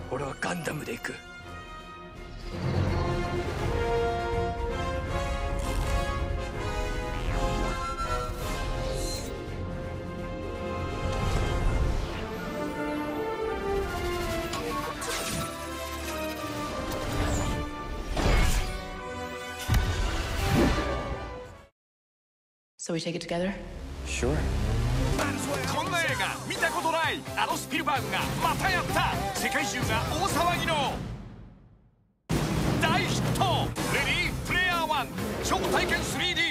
俺はガンダムで行く。 So we take it together? Sure. こんな映画見たことない。あのスピルバーグがまたやった。世界中が大騒ぎの大ヒット。レディープレイヤー1超体験 3D